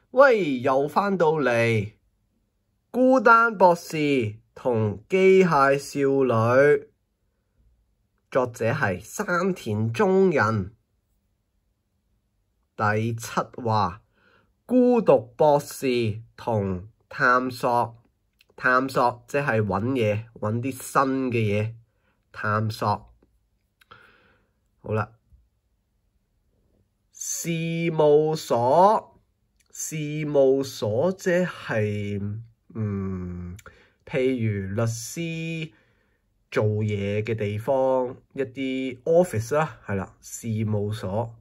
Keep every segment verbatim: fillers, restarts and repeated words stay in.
喂，又返到嚟，孤單博士同機械少女，作者係山田忠人。第七話，孤獨博士同探索，探索即係揾嘢，揾啲新嘅嘢，探索。好啦，事務所，事務所即係嗯，譬如律師做嘢嘅地方，一啲 office 啦，係啦，事務所。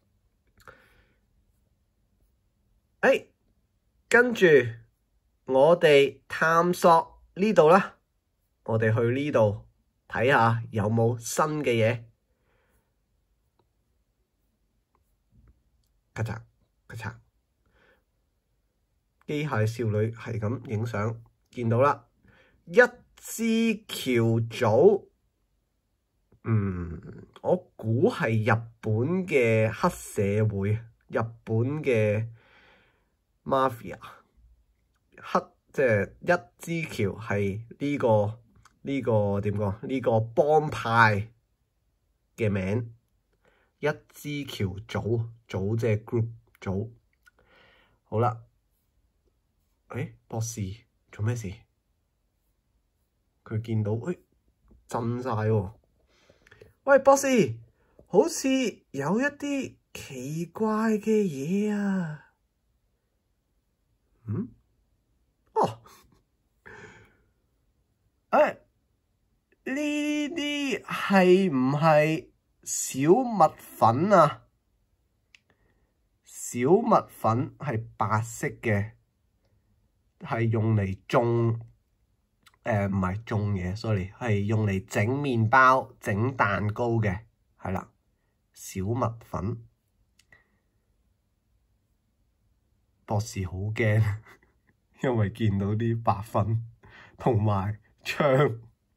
誒，跟住我哋探索呢度啦，我哋去呢度睇下有冇新嘅嘢。咔嚓咔嚓，機械少女係咁影相，見到啦，一枝橋組，嗯，我估係日本嘅黑社會，日本嘅 mafia， 黑即係一枝橋係呢個呢個點講？呢個幫派嘅名，一枝橋組，組即係 group 組。好啦，誒，博士做咩事？佢見到誒震晒喎。喂，博士，好似有一啲奇怪嘅嘢啊。嗯？哦，誒，呢啲係唔係小麥粉啊？小麥粉係白色嘅，係用嚟種，誒唔係種嘢 ，sorry，係用嚟整麵包、整蛋糕嘅，係啦，小麥粉。博士好驚，因為見到啲白粉同埋槍。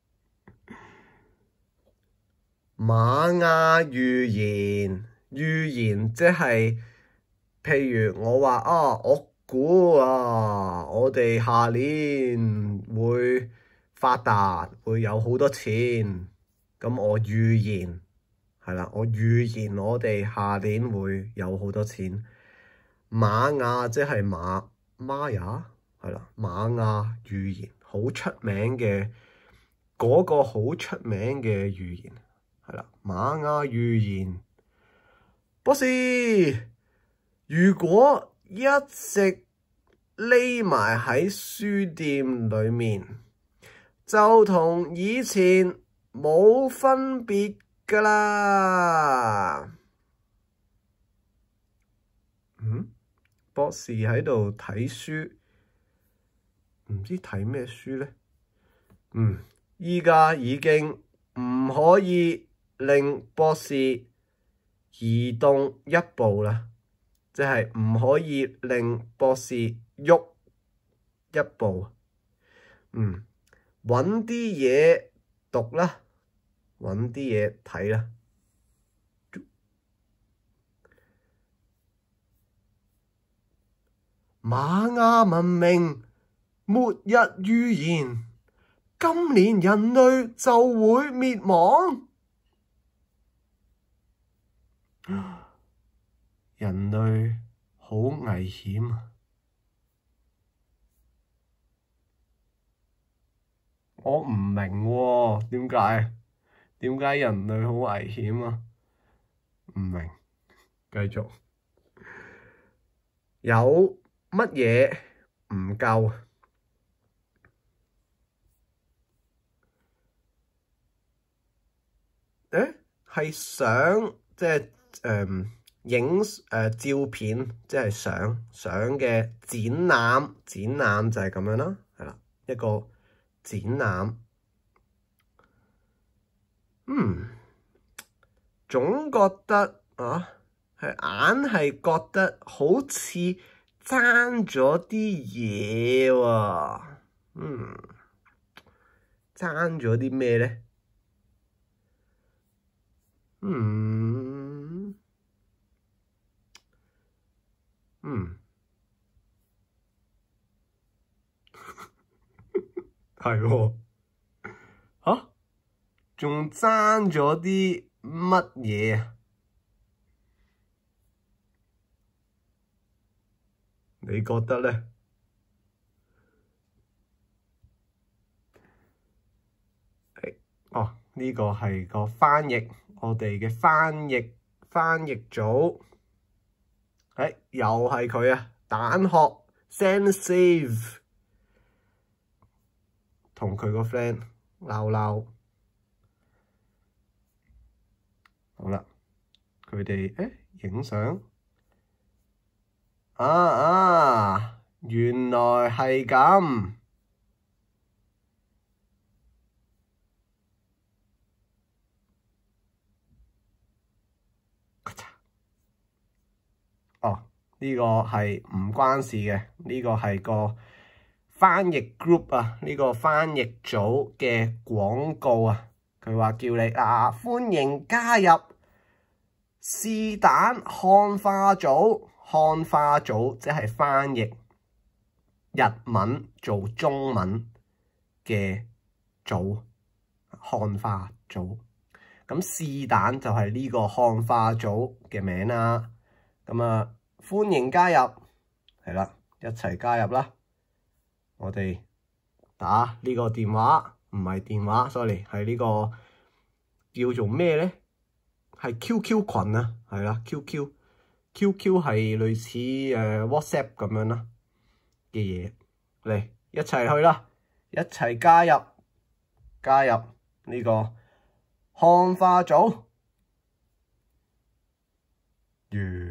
瑪雅預言，預言即係，譬如我話啊，我估啊，我哋下年會發達，會有好多錢。咁我預言係啦，我預言我哋下年會有好多錢。瑪雅即係瑪瑪雅係啦，瑪雅預言好出名嘅嗰個好出名嘅預言係啦，瑪雅預言。博士，如果一直匿埋喺書店裡面，就同以前冇分別㗎啦。嗯？博士喺度睇書，唔知睇咩書呢？嗯，依家已經唔可以令博士移動一步啦，即係唔可以令博士喐一步。嗯，揾啲嘢讀啦，揾啲嘢睇啦。瑪雅文明末日預言，今年人類就會滅亡。人類好危險啊！我唔明喎，點解？點解人類好危險啊？唔明，繼續。有乜嘢唔夠？誒，係相，即係誒影誒照片，即係相相嘅展覽，展覽就係咁樣啦，係啦，一個展覽。嗯，總覺得啊，係硬係覺得好似爭咗啲嘢喎。嗯，爭咗啲咩咧？嗯，嗯， 係喎，嚇，仲爭咗啲乜嘢啊？你覺得咧？哦，呢個係個翻譯，我哋嘅翻譯翻譯組，誒又係佢啊！蛋殼 Sensave 同佢個 friend 鬧鬧，好啦，佢哋誒影相啊啊，原來係咁。哦，呢個係唔關事嘅，呢個係個翻譯 group 啊，呢個翻譯組嘅廣告啊。佢話叫你啊，歡迎加入是但漢化組，漢化組即係翻譯日文做中文嘅組，漢化組。咁是但就係呢個漢化組嘅名啦。咁啊，歡迎加入，係啦，一齊加入啦！我哋打呢個電話，唔係電話 ，sorry，係呢個叫做咩咧？係 Q Q 群啊，係啦 ，Q Q，Q Q 係類似誒 WhatsApp 咁樣啦嘅嘢，嚟一齊去啦，一齊加入，加入呢個漢化組，完。